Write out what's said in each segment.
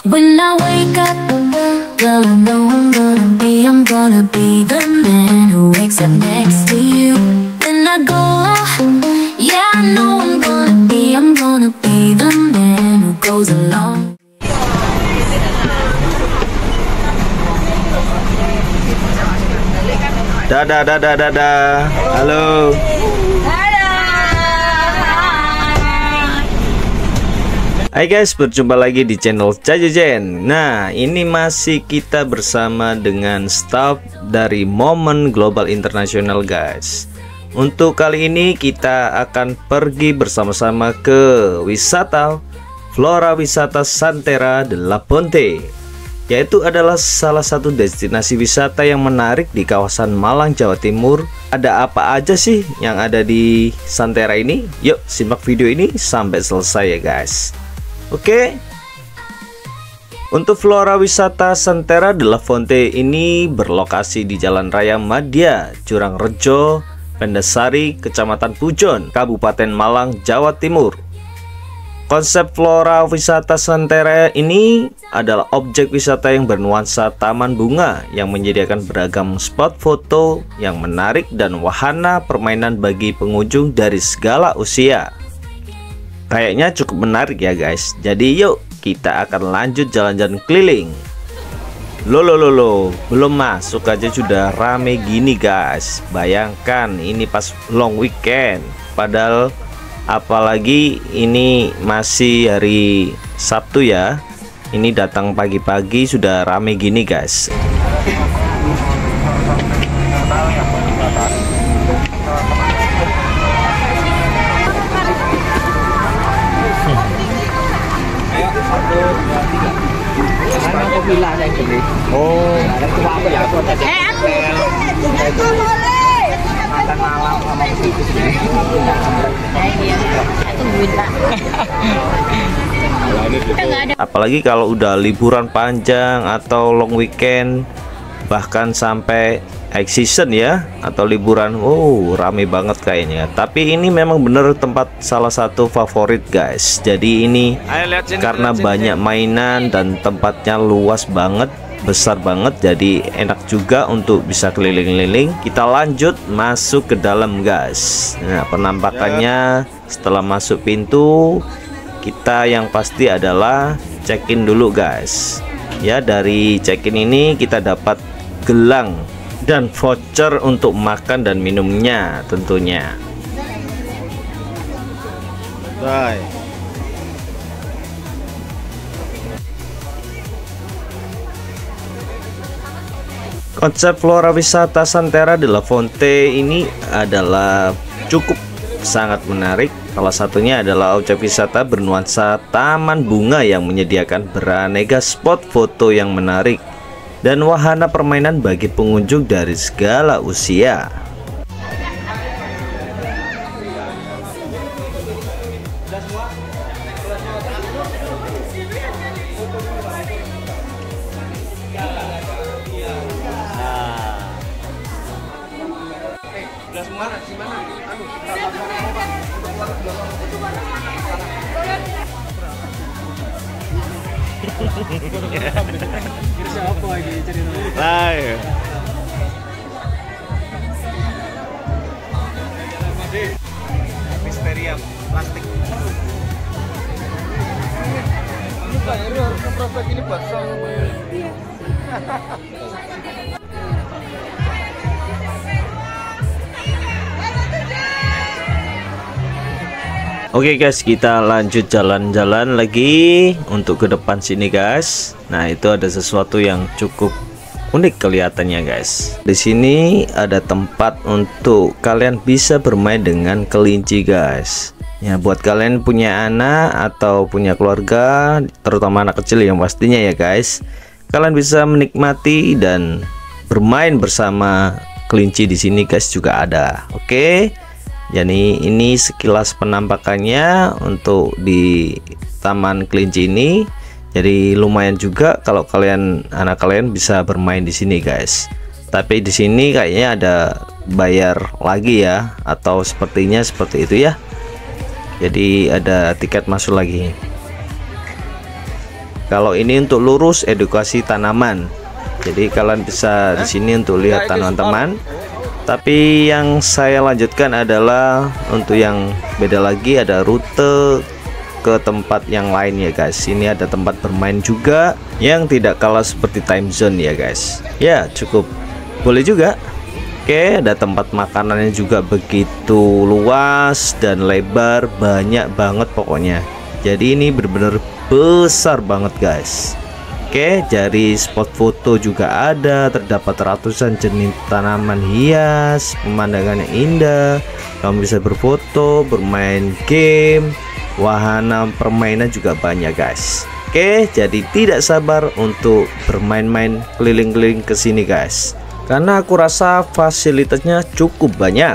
When I wake up, girl, I know I'm gonna be the man who wakes up next to you. Then I go out, yeah, I know I'm gonna be the man who goes along. Dadah. Halo. Hai guys, berjumpa lagi di channel Jajajen. Nah, ini masih kita bersama dengan staff dari Momen Global International guys. Untuk kali ini kita akan pergi bersama-sama ke wisata Flora Wisata Santera de la Ponte, yaitu adalah salah satu destinasi wisata yang menarik di kawasan Malang, Jawa Timur. Ada apa aja sih yang ada di Santera ini? Yuk simak video ini sampai selesai ya guys. Oke. Untuk Flora Wisata Santera de la Ponte ini berlokasi di Jalan Raya Madya, Jurang Rejo, Pendasari, Kecamatan Pujon, Kabupaten Malang, Jawa Timur. Konsep Flora Wisata Santera ini adalah objek wisata yang bernuansa taman bunga yang menyediakan beragam spot foto yang menarik dan wahana permainan bagi pengunjung dari segala usia. Kayaknya cukup menarik ya guys. Jadi yuk kita akan lanjut jalan-jalan keliling. Loh, belum masuk aja sudah rame gini guys. Bayangkan ini pas long weekend. Padahal apalagi ini masih hari Sabtu ya. Ini datang pagi-pagi sudah rame gini guys. Oh. Apalagi kalau udah liburan panjang atau long weekend, bahkan sampai high season ya, atau liburan, rame banget kayaknya. Tapi ini memang bener tempat salah satu favorit guys. Jadi ini karena banyak mainan dan tempatnya luas banget, besar banget, jadi enak juga untuk bisa keliling-keliling. Kita lanjut masuk ke dalam guys. Nah, penampakannya setelah masuk pintu, kita yang pasti adalah check-in dulu guys. Ya, dari check-in ini kita dapat gelang dan voucher untuk makan dan minumnya tentunya. Bye. Konsep Flora Wisata Santera de la Ponte ini adalah cukup sangat menarik. Salah satunya adalah objek wisata bernuansa taman bunga yang menyediakan beraneka spot foto yang menarik dan wahana permainan bagi pengunjung dari segala usia. Misteria plastik. Ini buat Oke guys, kita lanjut jalan-jalan lagi untuk ke depan sini guys. Nah, itu ada sesuatu yang cukup unik kelihatannya guys. Di sini ada tempat untuk kalian bisa bermain dengan kelinci guys. Ya, buat kalian punya anak atau punya keluarga, terutama anak kecil yang pastinya ya guys, kalian bisa menikmati dan bermain bersama kelinci di sini guys juga ada. Oke. Jadi ini sekilas penampakannya untuk di taman kelinci ini. Jadi lumayan juga kalau anak kalian bisa bermain di sini guys. Tapi di sini kayaknya ada bayar lagi ya, atau sepertinya seperti itu ya. Jadi ada tiket masuk lagi. Kalau ini untuk lurus edukasi tanaman. Jadi kalian bisa di sini untuk lihat tanaman-tanaman. Tapi yang saya lanjutkan adalah untuk yang beda lagi, ada rute ke tempat yang lain ya guys. Ini ada tempat bermain juga yang tidak kalah seperti time zone ya guys. Ya cukup boleh juga. Oke, ada tempat makanannya juga begitu luas dan lebar, banyak banget pokoknya. Jadi ini benar-benar besar banget guys. Oke, dari spot foto juga ada, terdapat ratusan jenis tanaman hias, pemandangannya indah. Kamu bisa berfoto, bermain game, wahana permainan juga banyak guys. Oke, jadi tidak sabar untuk bermain-main keliling-keliling ke sini guys. Karena aku rasa fasilitasnya cukup banyak.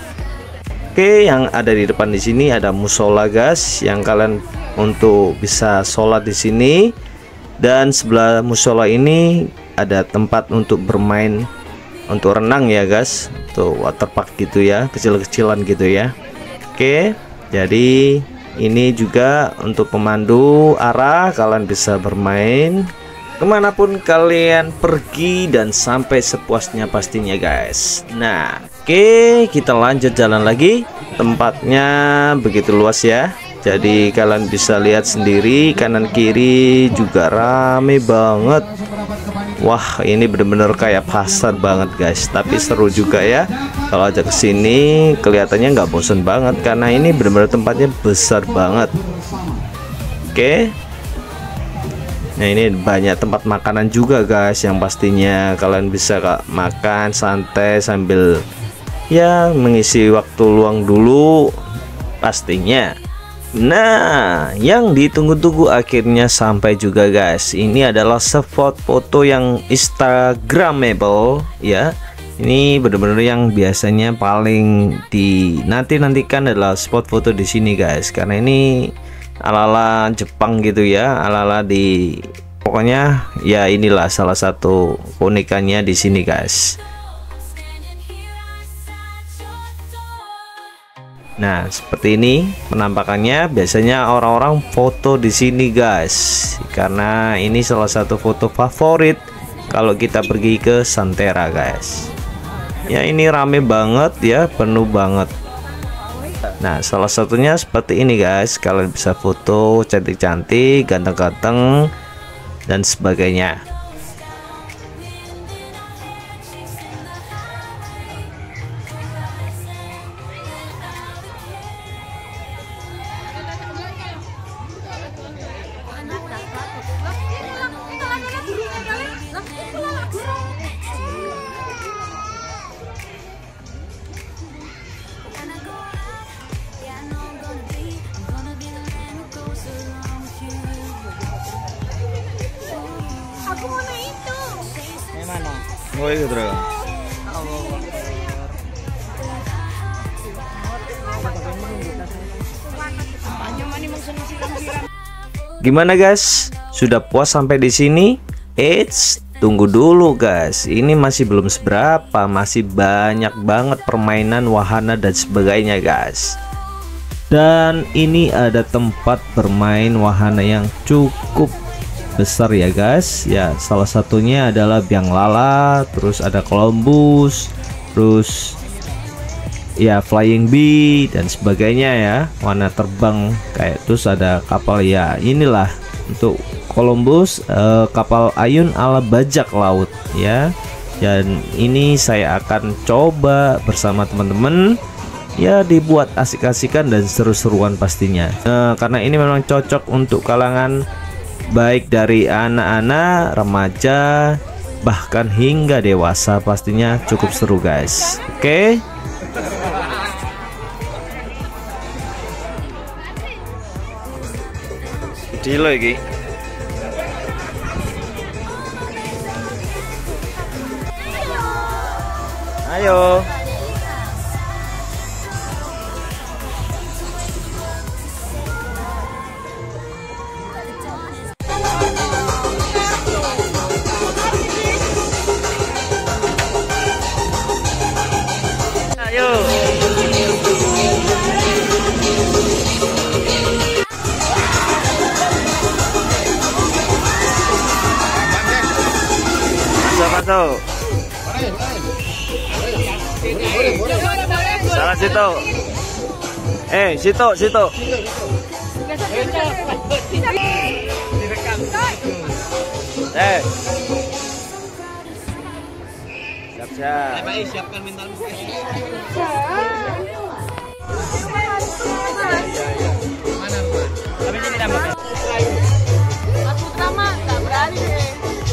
Oke, yang ada di depan di sini ada musola guys, yang kalian untuk bisa sholat di sini. Dan sebelah musola ini ada tempat untuk bermain, untuk renang ya guys, untuk waterpark gitu ya, kecil-kecilan gitu ya. Oke, jadi ini juga untuk pemandu arah, kalian bisa bermain kemanapun kalian pergi dan sampai sepuasnya pastinya guys. Nah oke, kita lanjut jalan lagi. Tempatnya begitu luas ya, jadi kalian bisa lihat sendiri kanan kiri juga rame banget. Wah, ini bener-bener kayak pasar banget guys, tapi seru juga ya. Kalau ajak kesini kelihatannya nggak bosan banget karena ini bener-bener tempatnya besar banget. Oke, nah ini banyak tempat makanan juga guys, yang pastinya kalian bisa makan santai sambil ya mengisi waktu luang dulu pastinya. Nah, yang ditunggu-tunggu akhirnya sampai juga guys. Ini adalah spot foto yang instagramable ya. Ini benar-benar yang biasanya paling dinanti-nantikan adalah spot foto di sini guys. Karena ini ala-ala Jepang gitu ya, ala-ala di pokoknya ya inilah salah satu keunikannya di sini guys. Nah, seperti ini penampakannya. Biasanya orang-orang foto di sini guys, karena ini salah satu foto favorit kalau kita pergi ke Santera guys. Ya ini rame banget ya, penuh banget. Nah, salah satunya seperti ini guys, kalian bisa foto cantik-cantik, ganteng-ganteng dan sebagainya. Aku mau itu. Mana? Oh iya bro. Gimana guys? Sudah puas sampai di sini? Eits, tunggu dulu guys. Ini masih belum seberapa, masih banyak banget permainan, wahana dan sebagainya guys. Dan ini ada tempat bermain wahana yang cukup besar ya guys. Ya, salah satunya adalah biang lala, terus ada Columbus, terus ya flying bee dan sebagainya ya, warna terbang kayak, terus ada kapal ya. Inilah untuk Columbus, kapal ayun ala bajak laut ya. Dan ini saya akan coba bersama teman-teman ya, dibuat asik-asikan dan seru-seruan pastinya. Karena ini memang cocok untuk kalangan baik dari anak-anak, remaja, bahkan hingga dewasa, pastinya cukup seru guys. Oke. Di lagi. Ayo. situ. Salah situ. Situ. Siap. Siapkan mental. Aku drama nggak berani deh.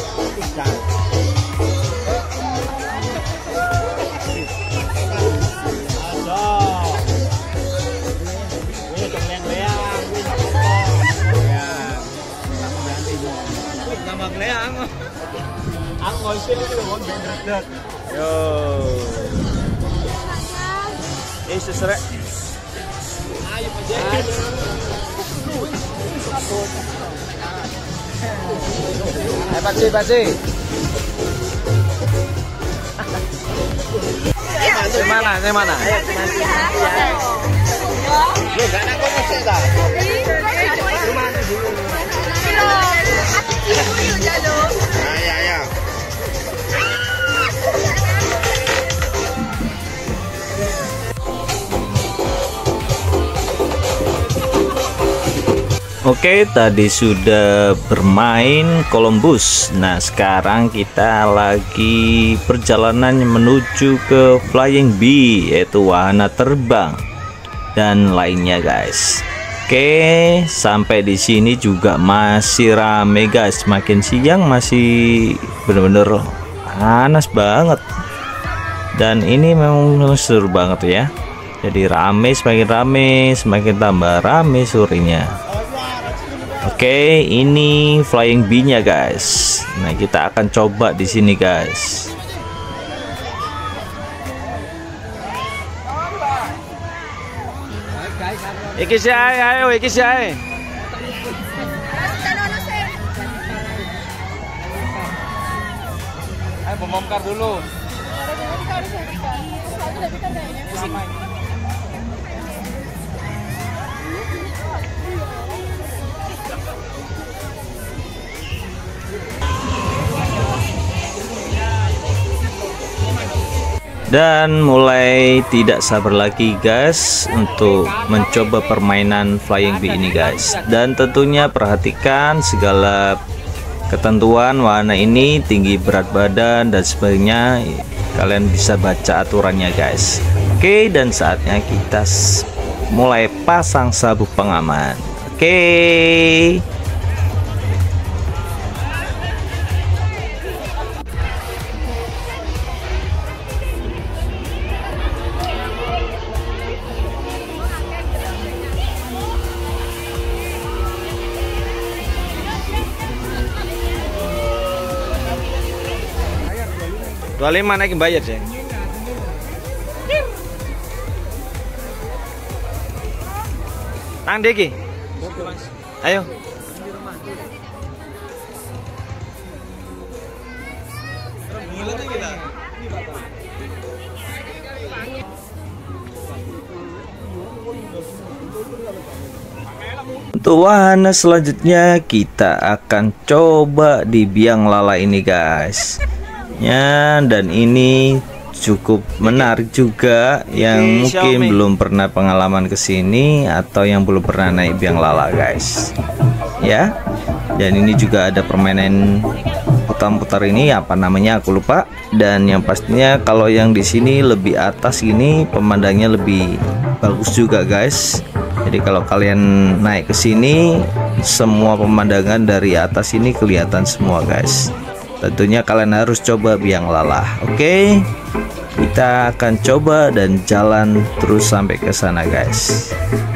Yo. Seserek. Pasti. Di mana? Oke, tadi sudah bermain Columbus. Nah, sekarang kita lagi perjalanan menuju ke Flying Bee, yaitu wahana terbang dan lainnya, guys. Oke, sampai di sini juga masih rame, guys. Makin siang masih bener-bener panas banget. Dan ini memang seru banget ya. Jadi semakin tambah rame sorenya. Oke, ini Flying Bee-nya, guys. Nah, kita akan coba di sini, guys. Iki sih, ayo. Ayo bongkar dulu. Dan mulai tidak sabar lagi, guys, untuk mencoba permainan Flying Bee ini, guys. Dan tentunya perhatikan segala ketentuan wahana ini, tinggi berat badan dan sebagainya. Kalian bisa baca aturannya, guys. Oke, dan saatnya kita mulai pasang sabuk pengaman. Oke. Dua 25 naikin bayar sih. Tang Deki. Ayo. Untuk wahana selanjutnya kita akan coba di biang lala ini, guys. Ya, dan ini cukup menarik juga yang mungkin belum pernah pengalaman kesini atau yang belum pernah naik biang lala, guys. Ya, dan ini juga ada permainan putar-putar ini, apa namanya aku lupa. Dan yang pastinya kalau yang di sini lebih atas ini pemandangnya lebih bagus juga, guys. Jadi kalau kalian naik ke sini semua pemandangan dari atas ini kelihatan semua, guys. Tentunya kalian harus coba biang lala. Oke, kita akan coba dan jalan terus sampai ke sana, guys.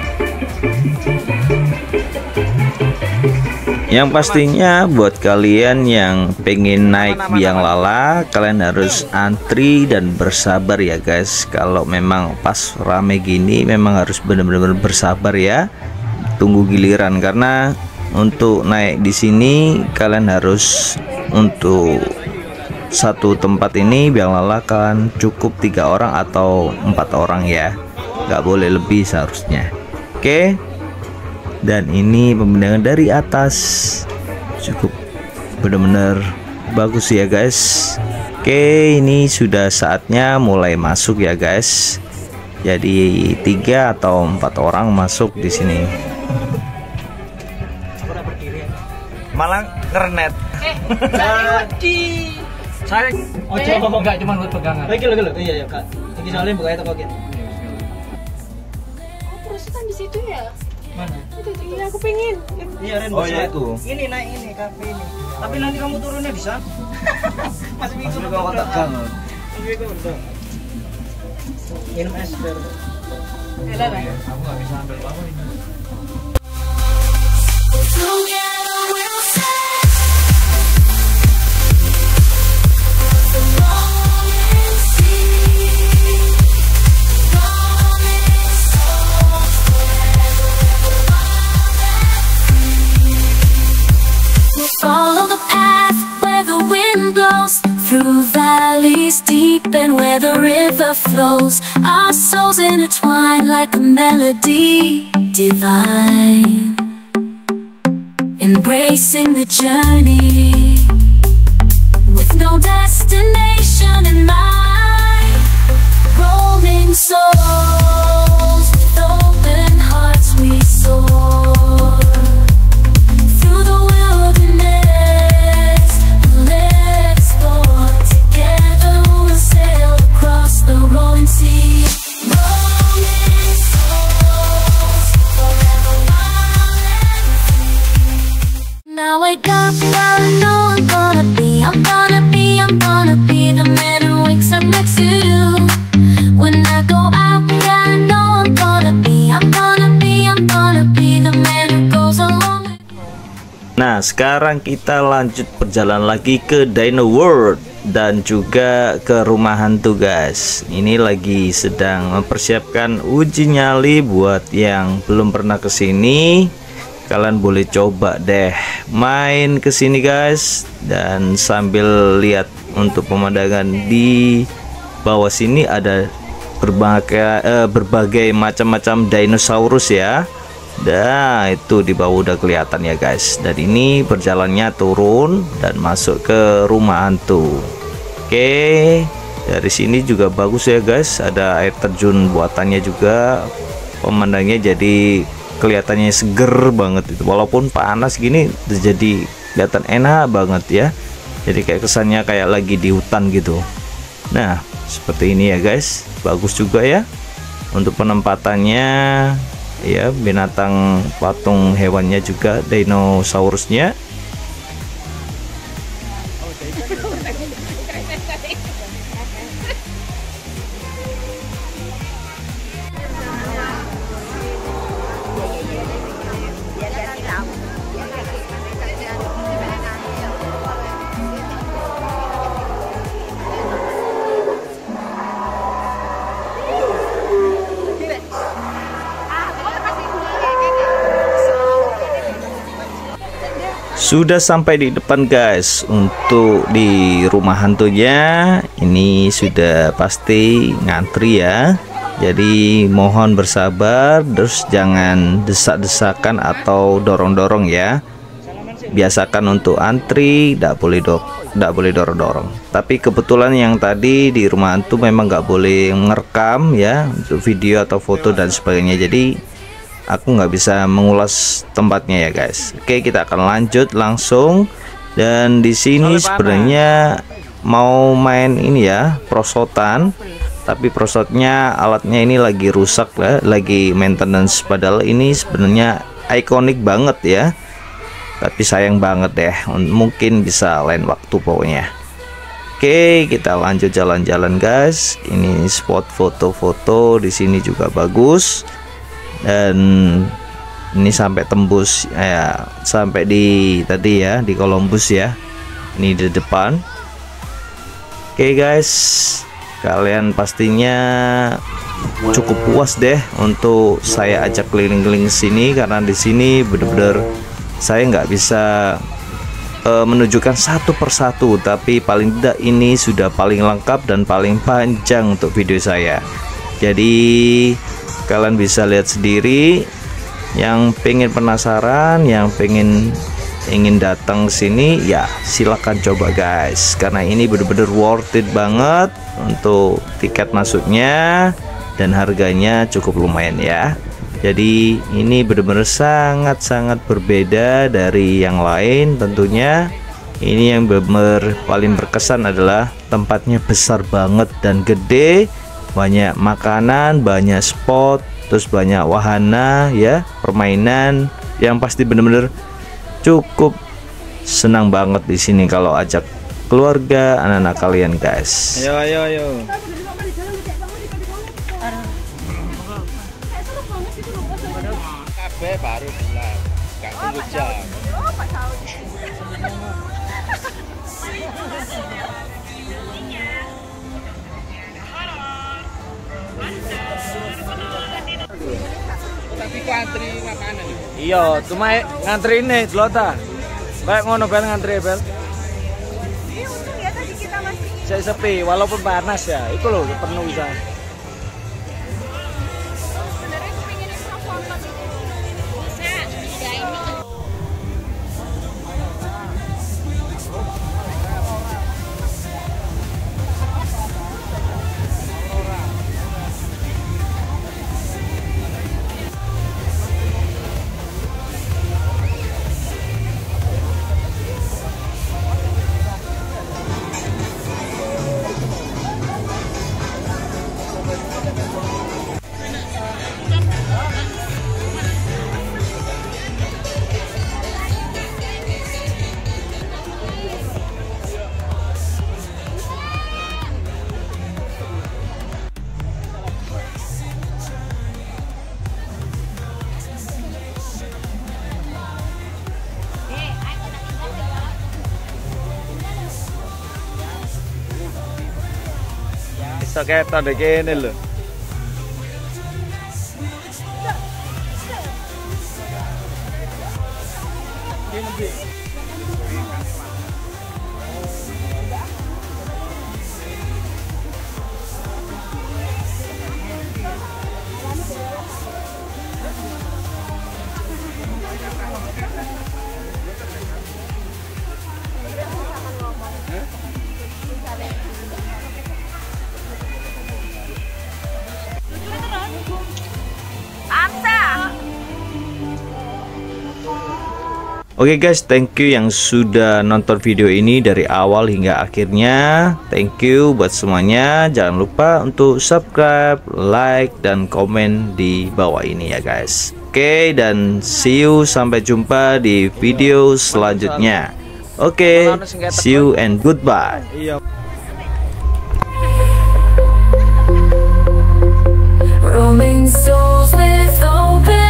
Yang pastinya buat kalian yang pengen naik biang lala, kalian harus antri dan bersabar ya, guys. Kalau memang pas rame gini memang harus benar-benar bersabar ya. Tunggu giliran, karena untuk naik di sini kalian harus, untuk satu tempat ini biang lala kan cukup 3 orang atau 4 orang ya, nggak boleh lebih seharusnya. Oke, dan ini pemandangan dari atas cukup benar-benar bagus ya, guys. Oke, ini sudah saatnya mulai masuk ya guys. Jadi 3 atau 4 orang masuk di sini. Malah ngernet. Saya coba enggak cuma buat pegangan. Iya Kak. Iki soalnya buka itu kok. Terus kan di situ ya? Mana? Itu iya aku pengen. Iya Ren. Oh iya itu. Ini naik ini kafe ini. Tapi nanti kamu turunnya di sana. Masih bingung. Masih kau tak gang. Minum es biar. Elah lah. Aku nggak bisa ambil apa ini. Together we'll sail the rolling sea, rolling souls forever wild and free. We'll follow the path where the wind blows, through valleys deep and where the river flows. Our souls intertwine like a melody divine, embracing the journey with no destination in mind. Rolling souls with open hearts we soar through the wilderness. Let's go together, we'll sail across the rolling sea. Rolling souls forever wild and free. Now wake up, I know I'm gonna be the man who wakes up next to you. When I go out, yeah, I know I'm gonna be the man who goes along with you. Nah, sekarang kita lanjut perjalanan lagi ke Dino World dan juga ke rumah hantu guys. Ini lagi sedang mempersiapkan uji nyali buat yang belum pernah kesini. Kalian boleh coba deh main ke sini guys, dan sambil lihat untuk pemandangan di bawah sini ada berbagai macam-macam dinosaurus ya. Nah, itu di bawah udah kelihatan ya guys. Dan ini perjalanannya turun dan masuk ke rumah hantu. Oke, dari sini juga bagus ya guys. Ada air terjun buatannya juga. Pemandangannya jadi kelihatannya seger banget itu, walaupun panas gini jadi kelihatan enak banget ya. Jadi kayak kesannya kayak lagi di hutan gitu. Nah, seperti ini ya guys, bagus juga ya untuk penempatannya ya, binatang patung hewannya juga, dinosaurusnya. Sudah sampai di depan guys. Untuk di rumah hantunya ini sudah pasti ngantri ya. Jadi mohon bersabar, terus jangan desak-desakan atau dorong-dorong ya. Biasakan untuk antri, tidak boleh dorong-dorong. Tapi kebetulan yang tadi di rumah hantu memang nggak boleh ngerekam ya untuk video atau foto dan sebagainya. Jadi aku nggak bisa mengulas tempatnya ya guys. Oke, kita akan lanjut langsung. Dan di sini sebenarnya mau main ini ya, prosotan. Tapi prosotnya alatnya ini lagi rusak lah, lagi maintenance. Padahal ini sebenarnya ikonik banget ya. Tapi sayang banget deh, mungkin bisa lain waktu pokoknya. Oke, kita lanjut jalan-jalan guys. Ini spot foto-foto di sini juga bagus. Dan ini sampai tembus ya, sampai di tadi ya, di Columbus ya. Ini di depan. Oke guys, kalian pastinya cukup puas deh untuk saya ajak keliling-keliling sini, karena di sini bener-bener saya nggak bisa menunjukkan satu persatu, tapi paling tidak ini sudah paling lengkap dan paling panjang untuk video saya. Jadi kalian bisa lihat sendiri. Yang pengen penasaran, yang pengen ingin datang sini ya silakan coba guys, karena ini bener-bener worth it banget untuk tiket masuknya dan harganya cukup lumayan ya. Jadi ini bener-bener sangat-sangat berbeda dari yang lain tentunya. Ini yang bener-bener paling berkesan adalah tempatnya besar banget dan gede, banyak makanan, banyak spot, terus banyak wahana ya, permainan yang pasti bener-bener cukup senang banget di sini kalau ajak keluarga anak-anak kalian guys. Ayo. Kafe baru pulang, nggak tunggu jam. Tapi antri makanan. Iya, cuma ngantri ini Telota. Kayak ngono bel ngantri bel. Ini untung ya tadi kita masih Saya sepi walaupun panas ya. Itu loh penuh bisa. sebenarnya aku pengen extra foto gitu. Bisa, ya ini. Bisa kayak tanda kene lho. Oke guys, thank you yang sudah nonton video ini dari awal hingga akhirnya. Thank you buat semuanya. Jangan lupa untuk subscribe, like, dan komen di bawah ini ya guys. Oke, dan see you, sampai jumpa di video selanjutnya. Oke, see you and goodbye. Iya. Roaming souls with open